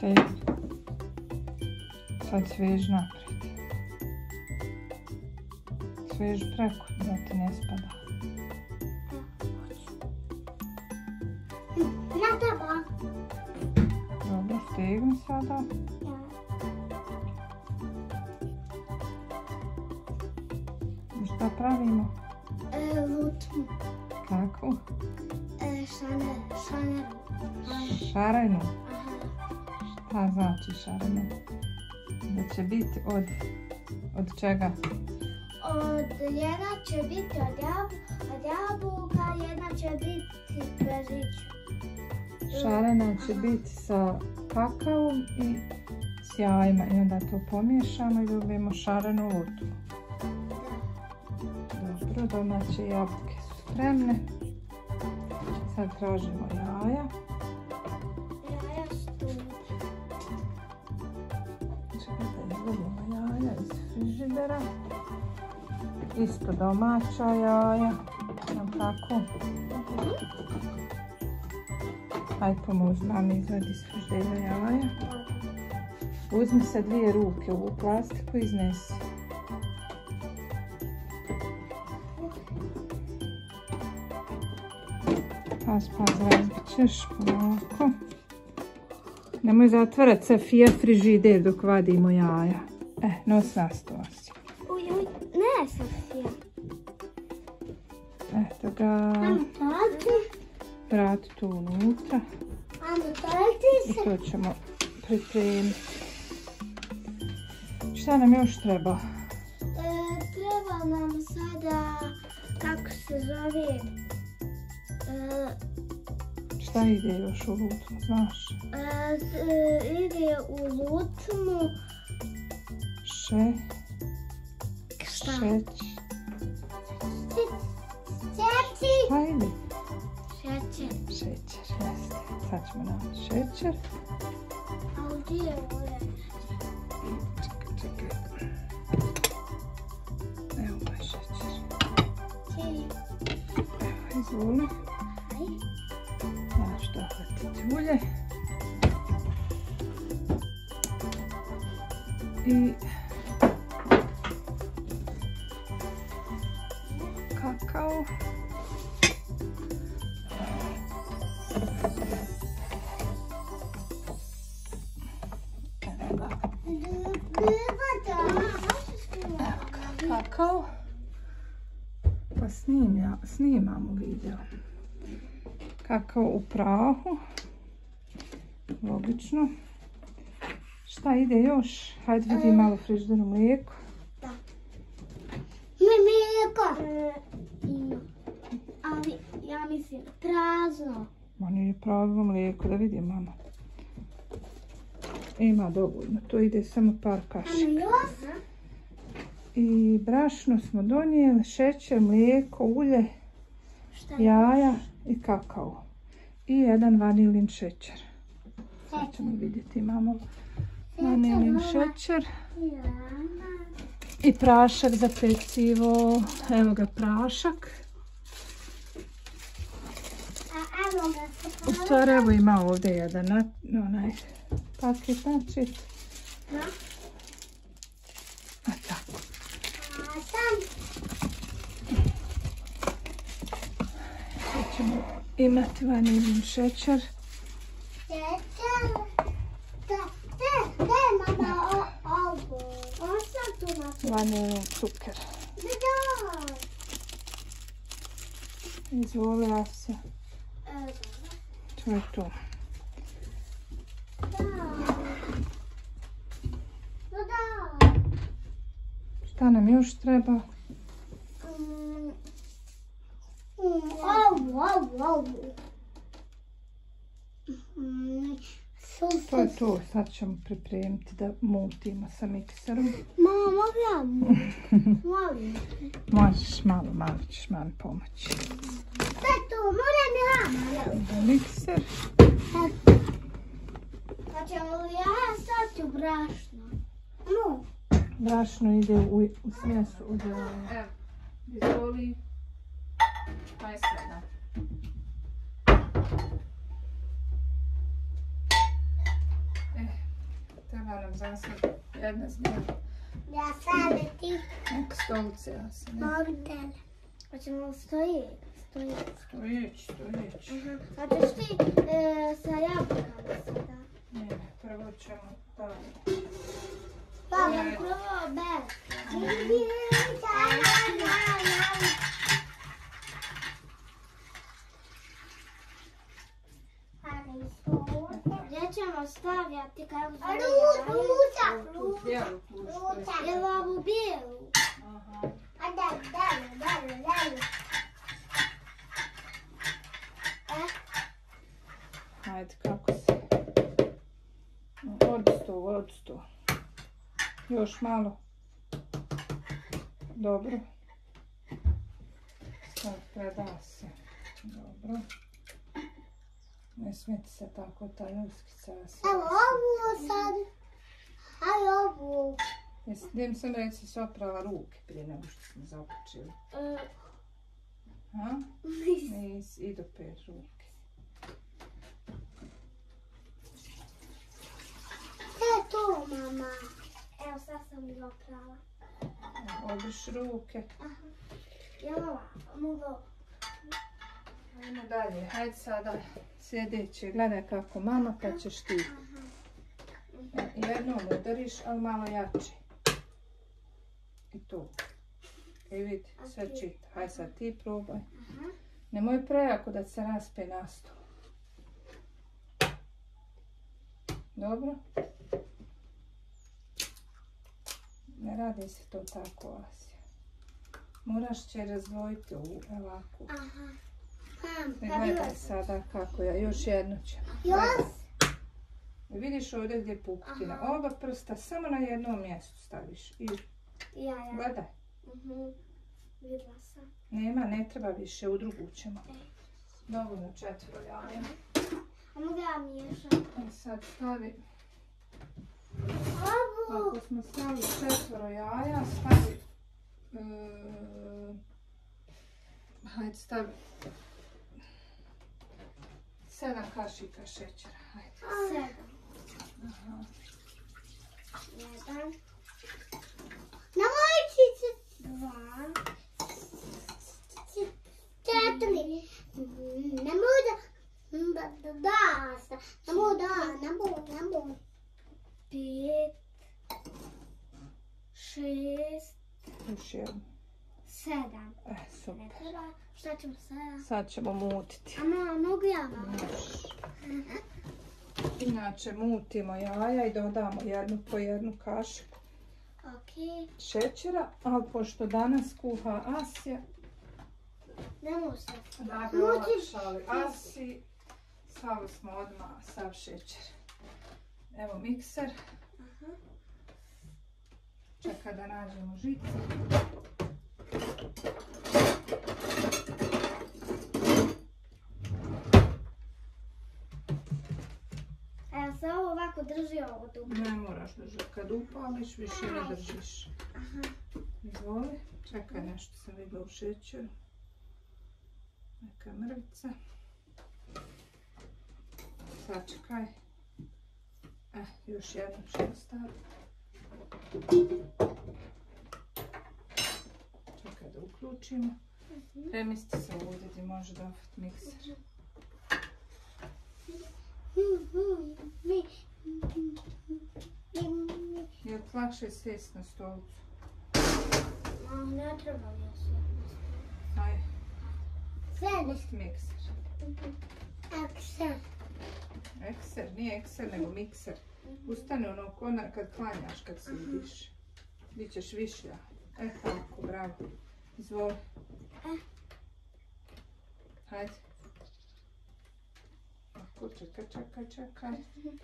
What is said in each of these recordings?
te sad svež naprijed. Svež preko, da ti ne spada. Na teba. Dobro, stegni sada. I šta pravimo? Lutmu. Kako? Šaneru. Šarenu. Aha. Šta znači šarenu? Da će biti od čega? Od jedna će biti od jabuka, jedna će biti bežić. Šarena će biti sa kakaom i s jajima i onda to pomiješamo i dobijemo šarenu lutmu. Dobro, domaće jabuke su spremne. Sad tražimo jaja. Jaja stup. Čekaj da izvodimo jaja iz frižidera. Isto domaća jaja. Tako. Aj pomozi mami izvadi iz frižidera jaja. Uzmi sa 2 ruke ovu plastiku i iznesi. Pas, razbit ćeš polako. Nemoj zatvarat Safija frižider dok vadimo jaja. Nos na sto, Asija. Uj, ne, Safija. Eto ga. Vrati tu unutra. I to ćemo pripremiti. Šta nam još treba? Treba nam sada, kako se zove, Šta ide još u lutmu, znaš? ide u lutmu. Šećer. Ajde. Šećer. Šećer, jeste. Sad ćemo naći šećer. A gdje je ovdje? Čekaj. Evo ovaj šećer. Evo, izvoli. Ja ću dohvatiti ulje. I kakao. Kakao. Pa snimamo video. Kakao u prahu. Logično. Šta ide još? Hajde vidi malo frižiderno mlijeko. Da. Mlijeko. Ima. Ali ja mislim prazno. Ma nije prazno mlijeko, da vidim mama. Ima dovoljno, to ide samo par kašika. I brašno smo donijeli, šećer, mlijeko, ulje, jaja i kakao. I jedan vanilin šećer. Sad ćemo vidjeti, imamo vanilin šećer. I prašak za pecivo. Evo ga prašak. U stvari evo ima ovdje jedan onaj paket, znači. A tako. Sad ćemo imati vanilin šećer. Vanilin cuker. Izvoli, Asija. To je to. Šta nam još treba? To je to, sad ćemo pripremiti da mutimo sa mikserom. Mama, mogu ja? Možeš malo ćeš mami pomoći. Sve to, moram ja. Mikser. Pa ćemo li ja staviti u brašno? No. Brašno ide u smjesu od jaja. Evo, izvoli. Pa je sve, da. moram za sad jedna zmijena. Ja stavim ti Neka stolice, ja se ne. mobitel. Hoćemo li stojiti? Stojeć. Aha. A ćeš ti sa jabukama sada? Ne, prvo ćemo da... Pa, prvo bez. Gdje ćemo stavljati kako zove? Ručak. Jel ovu bijelu? Aha. A dalje. Hajde, kako se... Odsto. Još malo. Dobro. Sad preda se. Dobro. Ne smijete se tako ta ljuskica. Evo ovu sad. Aj ovu. Gdje sam reći se oprala ruke prije nego što smo započeli. Ha? Idu per ruke. Šta je to, mama? Evo sad sam ih oprala. Obriš ruke. Aha. Jel ova? Mogu? Ajmo dalje. Hajde sada sljedeće. Gledaj kako mama pa ćeš ti. Jednom udariš, ali malo jače. I tu. I vidi, sve čita. Hajde sad ti probaj. Nemoj prejako da se raspe na stol. Dobro? Ne radi se to tako, Asija. Moraš će razdvojiti ovu ovako. Gledaj sada kako ja. Još jedno ćemo. Još? Vidiš ovdje gdje je puptina. Oba prsta samo na jednom mjestu staviš. I Ja. gledaj. Vidla sam. Nema, ne treba više. U drugu ćemo. Dovoljno 4 jaja. A mogu ja miješati? I sad stavi. Ovu. Ako smo stavili 4 jaja, stavi... hajde, stavi... 7 kašika šećera. Hajde. 7. Aha. 1. Na moj čičić. 2. 4. Ne mogu da. 5. 6. Još jedno. 7. Super. Ne treba. Šta ćemo sada? Sad ćemo mutiti. A mogu ja malo? Inače mutimo jaja i dodamo jednu po jednu kašiku šećera, ali pošto danas kuha Asija, ne mogu se. da bi olakšali Asiji, stavili smo odmah sav šećer. Evo mikser. Čeka da nađemo žicu. Evo se ovo ovako drži ovo tu. Ne moraš držati. Kad upališ, više ne držiš. Izvoli. Čekaj, nešto sam vidjela u šećeru. Neka mrvica. Sačekaj. Još jednu ćemo staviti. Čekaj da uključimo. Premjesti se ovdje gdje može dobiti mikser. Je li lakše sjesti na stolicu? Ne treba još. Ajde. Sve. Pusti mikser. Ekser. Ekser, nije ekser nego mikser. Ustane ono kad klanjaš, kad se vidiš. Bićeš višlja. Tako, bravo. Izvoli. Hajde. Tako, čekaj.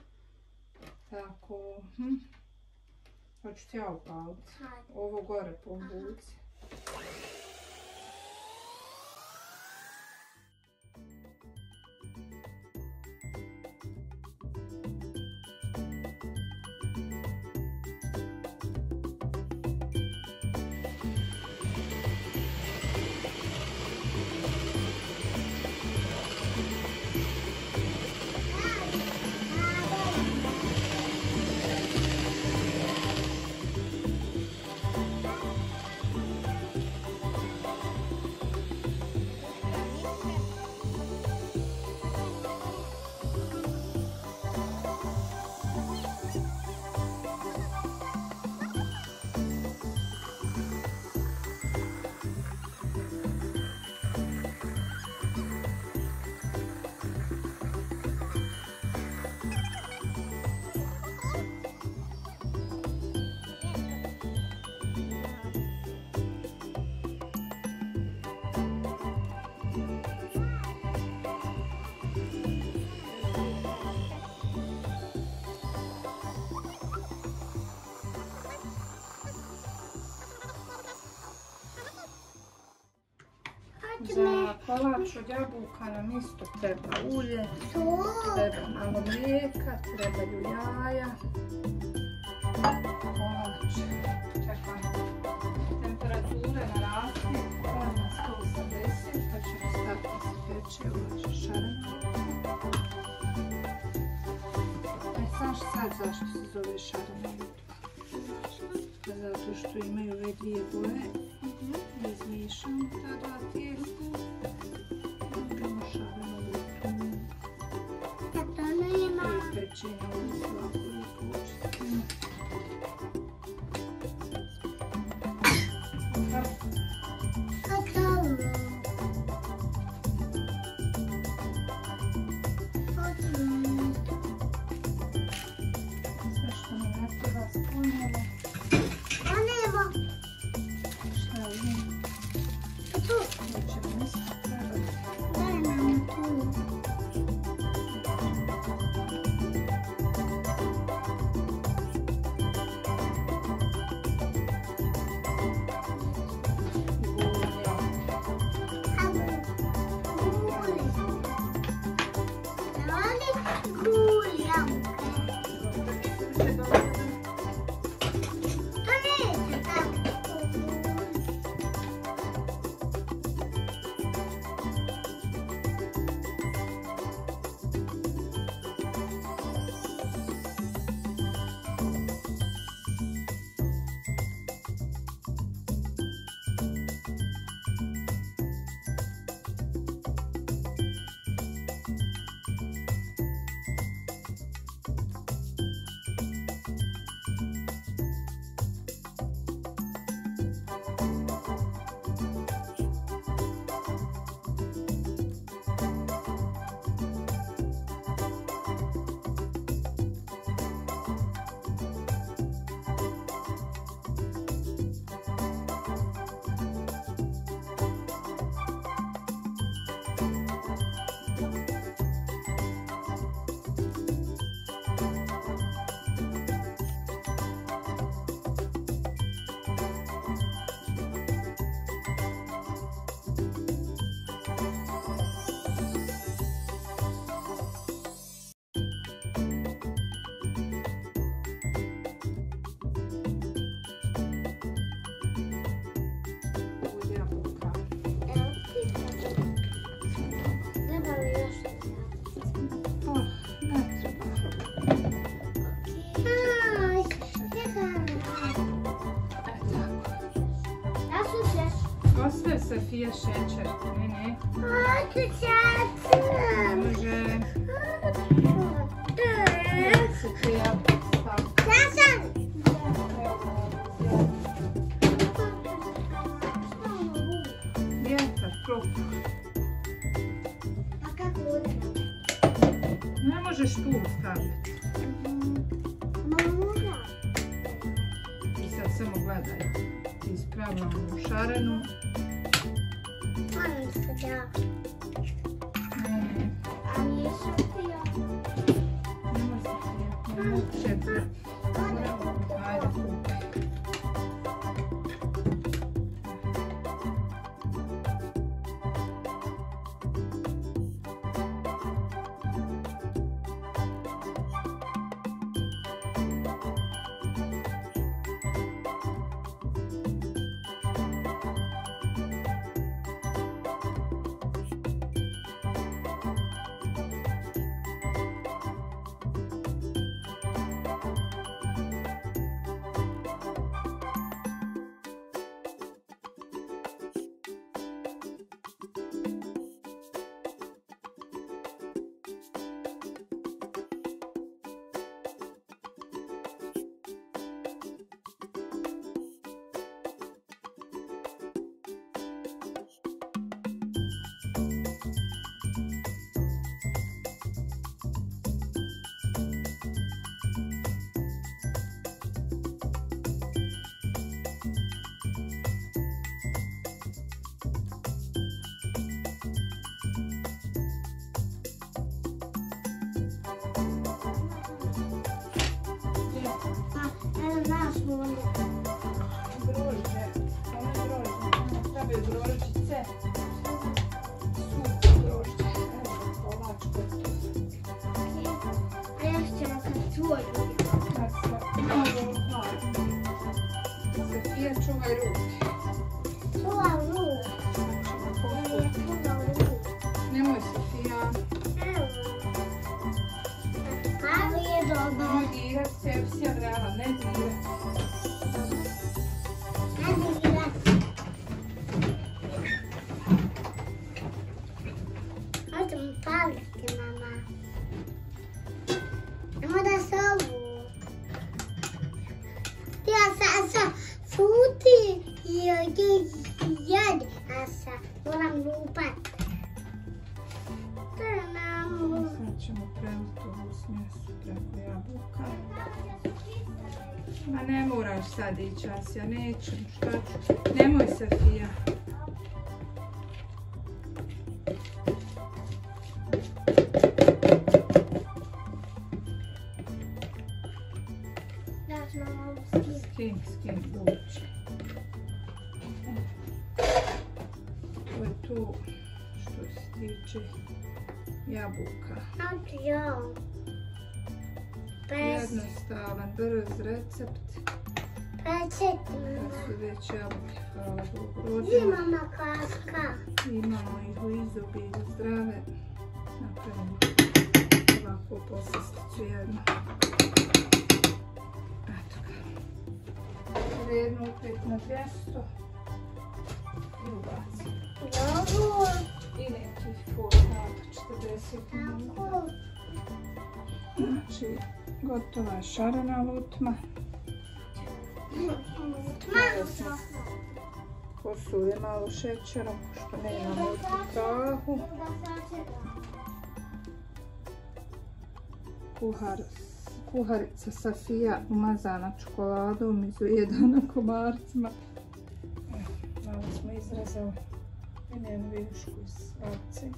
Tako. Hoću ti ja upaliti. Ovo gore po buci. Za kolač od jabuka nam isto treba ulje, treba malo mlijeka, trebaju jaja. Kolač, čekam temperature narasti, na 180, pa ćemo staviti se peče u naše šareno. Znaš sad zašto se zove šareno? Zato što imaju ove dvije boje. Izmiješamo ta dva tijesta. Imamo šareno ljutu. I pečenje ovdje svako lijepo očistimo. Sve što nam ne treba spunjamo. Šta je ima? Nećemo isto trebati. Osve Sofija šećer. Ne. Ne može. Se ti jabuka staviti. Vjetar, klop. Ne možeš tu staviti. I sad samo gledaj. Ti ispravljamo u šarenu. čuvaj ruke. Čuvam ruku. Čuvam ruku. Nemoj Sofija. Evo. Ali je dobro. Nemoj dirat se, si je vrela, ne dirat. Ne dirat. Hoćemo paliti, mama. Nemo da se ovu. Ja šuti i jedi, a sad moram lupat. To je nam. Sad ćemo preliti ovu smjesu preko jabuka. Ma ne moraš sad ići, Asja, neću, šta ću. Nemoj Sofija. Daš nam ovu skin. Skin, budući. To je tu što se tiče jabuka. Napio. Jednostavan, brz recept. Pečet, Kad mama. su već jabuke, hvala Bogu, I rodile. mama kaska. Imamo ih u izobilju zdrave. Napravimo ovako poslasticu jednu. Eto ga. Redno upet na 200 i ubacimo. Dobro. I nekih pol sata, 40 minuta. Tako. Znači, gotova je šarena lutma. Malo. Posuli malo šećerom, što nemamo u prahu. Kuharica Sofija umazana čokoladom, izvedana komarcima. Malo smo izrezali njenu vijušku iz slavce.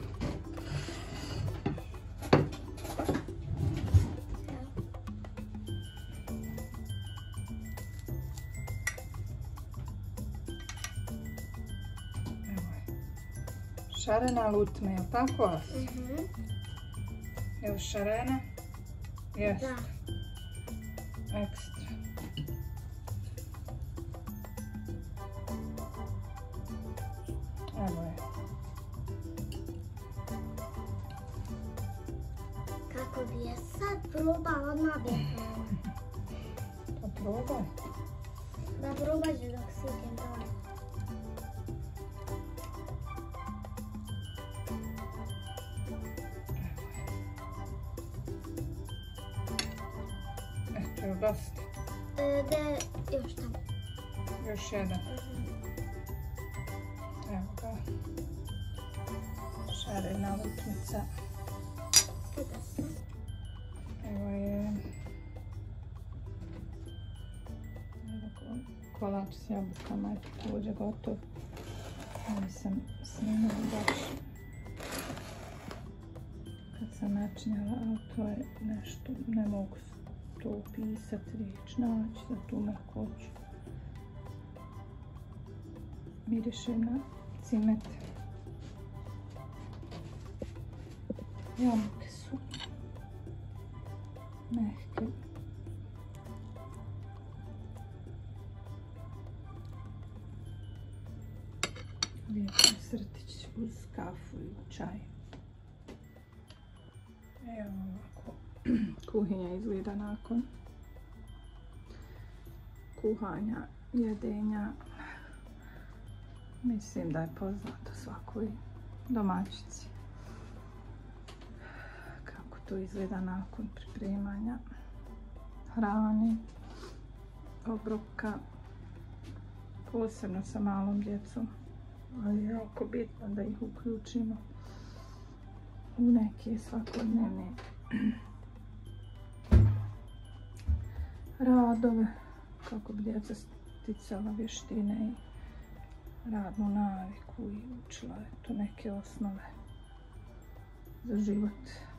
Šarena lutma, je li tako? Je li šarena? Jeste. Da. Ekstra. Evo je. Kako bi je sad probala, odmah bi je probala. Pa probaj. Da probaš dok si idem dole. Eto je dosta. Još tamo. Još jedan. Evo ga. Šarena lutmica. Evo je. Kolač s jabukama je također gotov. Ali sam snimala baš kad sam načinjala, ali to je nešto, ne mogu to upisati, riječ naći za tu mrkoću. Miriše na cimet. Jabuke su mehke. Lijepo srtić uz kafu i čaj. Evo ovako kuhinja izgleda nakon kuhanja, jedenja. Mislim da je poznato svakoj domaćici kako to izgleda nakon pripremanja hrane, obroka, posebno sa malom djecom. Ali je jako bitno da ih uključimo u neke svakodnevne radove kako bi djeca sticala vještine i radnu naviku i učila to neke osnove za život.